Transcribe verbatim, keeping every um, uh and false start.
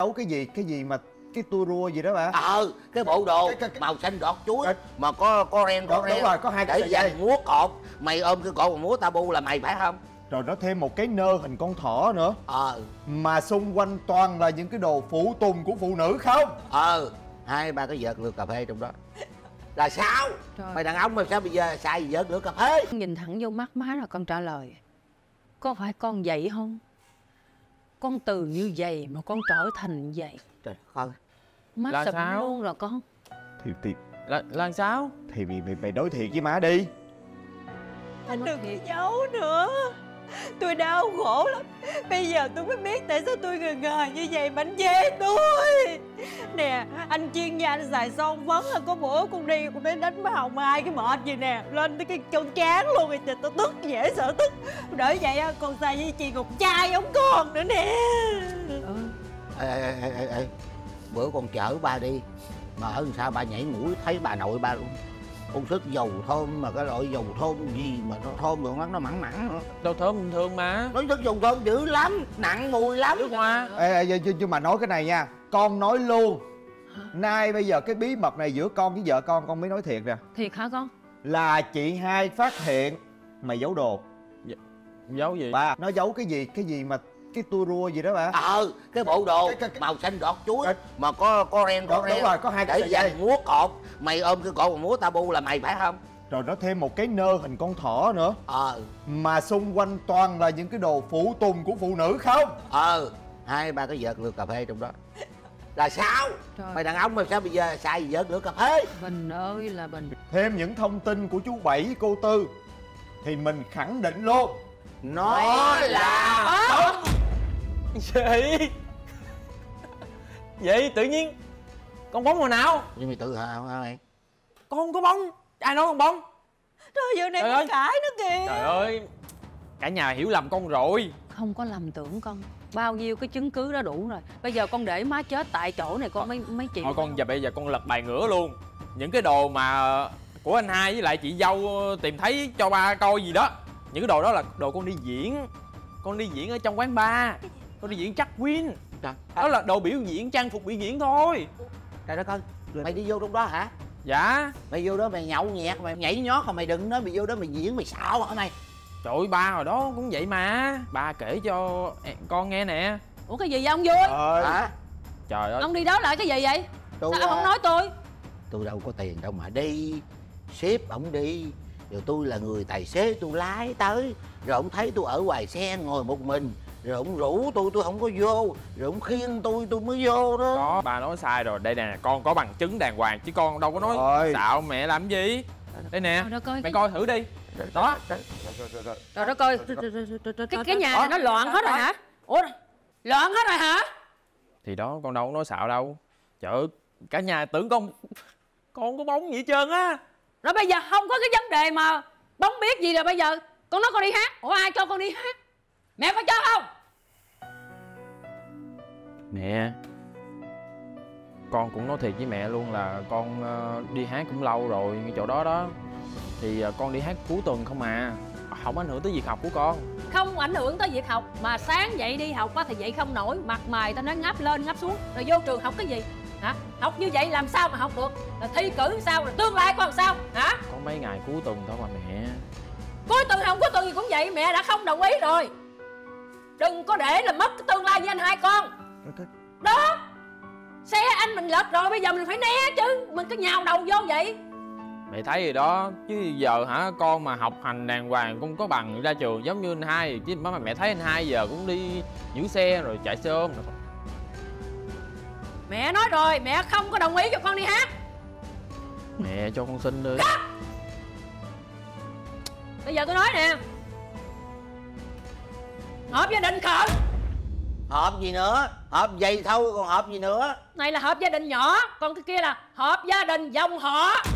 Giấu cái gì, cái gì mà cái tua rua gì đó bà? Ờ, cái bộ đồ cái, cái, cái... màu xanh đọt chuối à, mà có có ren có đúng, ren. đúng rồi, có hai cái để dành múa cột. Mày ôm cái cột mà múa tabu là mày phải không? Rồi nó thêm một cái nơ hình con thỏ nữa. Ờ. Mà xung quanh toàn là những cái đồ phụ tùng của phụ nữ không? Ờ, hai ba cái vợt lượt cà phê trong đó. Là sao? Trời. Mày đàn ông mà sao bây giờ xài vợt lượt cà phê? Nhìn thẳng vô mắt má rồi con trả lời. Có phải con vậy không? Con từ như vậy mà con trở thành như vậy. Trời ơi. Má sụp luôn rồi con. Thì thì là là sao? Thì mày, mày, mày đối thiệt với má đi. Anh đừng có giấu nữa. Tôi đau khổ lắm. Bây giờ tôi mới biết tại sao tôi ngờ ngờ như vậy mà anh chê tôi. Nè, anh chuyên gia anh xài son phấn là có bữa con đi con đến đánh với Hồng Mai cái mệt gì nè lên tới cái chân trán luôn rồi. Trời, tôi tức dễ sợ tức. Đỡ vậy á con xài với chị Ngọc trai giống con nữa nè. Ừ. Ê, ê, ê, ê, ê. Bữa con chở ba đi mà ở sao ba nhảy mũi thấy bà nội ba luôn. Con sức dầu thơm mà cái loại dầu thơm gì mà nó thơm rồi nó mặn mặn nữa. Đâu thơm bình thường mà. Nói sức dầu thơm dữ lắm, nặng mùi lắm. Nước hoa. Ê, ê, nhưng mà nói cái này nha, con nói luôn. Nay bây giờ cái bí mật này giữa con với vợ con, con mới nói thiệt nè. Thiệt hả con? Là chị hai phát hiện mày giấu đồ. Dạ, giấu gì? Ba, nó giấu cái gì, cái gì mà cái tua rua gì đó bà? Ờ, cái bộ đồ cái, cái, cái... màu xanh đọt chuối à, mà có có ren có đúng, ren. đúng rồi, có hai cái để dành múa cột. Mày ôm cái cột mà múa tabu là mày phải không? Rồi nó thêm một cái nơ hình con thỏ nữa. Ờ. Mà xung quanh toàn là những cái đồ phụ tùng của phụ nữ không? Ờ, hai ba cái vợt lượt cà phê trong đó. Là sao? Trời. Mày đàn ông mà sao bây giờ xài vợt lượt cà phê? Bình ơi là Bình. Thêm những thông tin của chú Bảy với cô Tư thì mình khẳng định luôn nó là không. Gì? Vậy tự nhiên con bóng hồi nào? Nhưng mày tự hào hả mày? Con không có bóng. Ai nói con bóng? Trời giờ này con cãi nó kìa. Trời ơi, cả nhà hiểu lầm con rồi. Không có lầm tưởng con. Bao nhiêu cái chứng cứ đó đủ rồi. Bây giờ con để má chết tại chỗ này con mới mấy chị. Thôi con giờ bây giờ con lật bài ngửa luôn. Những cái đồ mà của anh hai với lại chị dâu tìm thấy cho ba coi gì đó, những cái đồ đó là đồ con đi diễn. Con đi diễn ở trong quán bar. Con đi diễn chắc Win. Đó là đồ biểu diễn, trang phục biểu diễn thôi. Trời đất ơi, mày đi vô trong đó hả? Dạ. Mày vô đó mày nhậu nhẹt, mày nhảy nhót mà mày đừng nói mày vô đó mày diễn mày xạo hả mày? Trời ơi, ba hồi đó cũng vậy mà. Ba kể cho con nghe nè. Ủa cái gì vậy ông vui? Trời. Hả? Trời ơi. Ông đi đó lại cái gì vậy? Tôi sao ông không nói tôi? Tôi đâu có tiền đâu mà đi. Sếp ổng đi. Rồi tôi là người tài xế tôi lái tới. Rồi ổng thấy tôi ở ngoài xe ngồi một mình. Rồi ổng rủ tôi, tôi không có vô. Rồi ổng khiêng tôi, tôi mới vô đó. Đó, ba nói sai rồi. Đây nè, con có bằng chứng đàng hoàng. Chứ con đâu có nói rồi. Xạo mẹ làm gì. Đây nè, coi, mày cái... coi thử đi. Đó. Trời đất ơi, cái, cái nhà này nó loạn hết rồi hả? Ủa, loạn hết rồi hả? Thì đó, con đâu có nói xạo đâu. Trời ơi, cả nhà tưởng con con không có bóng gì hết trơn á. Rồi bây giờ không có cái vấn đề mà bóng biết gì rồi bây giờ. Con nói con đi hát. Ủa ai cho con đi hát? Mẹ có cho không? Mẹ, con cũng nói thiệt với mẹ luôn là con đi hát cũng lâu rồi ngay chỗ đó đó. Thì con đi hát cuối tuần không à. Không ảnh hưởng tới việc học của con. Không ảnh hưởng tới việc học. Mà sáng dậy đi học á thì dậy không nổi. Mặt mày ta nói ngáp lên ngáp xuống. Rồi vô trường học cái gì? Hả? Học như vậy làm sao mà học được? Rồi thi cử sao? Rồi tương lai con làm sao? Hả? Có mấy ngày cuối tuần thôi mà mẹ. Cuối tuần không cuối tuần gì cũng vậy. Mẹ đã không đồng ý rồi. Đừng có để là mất cái tương lai với anh hai con. Đó. Xe anh mình lệch rồi. Bây giờ mình phải né chứ. Mình cứ nhào đầu vô vậy. Mẹ thấy gì đó. Chứ giờ hả, con mà học hành đàng hoàng cũng có bằng ra trường giống như anh hai. Chứ mà mẹ thấy anh hai giờ cũng đi giữ xe rồi chạy xe ôm. Mẹ nói rồi, mẹ không có đồng ý cho con đi hát. Mẹ cho con xin đi. Cắt. Bây giờ tôi nói nè. Họp gia đình không? Họp gì nữa? Họp vậy thôi còn họp gì nữa? Này là họp gia đình nhỏ. Còn cái kia là họp gia đình dòng họ.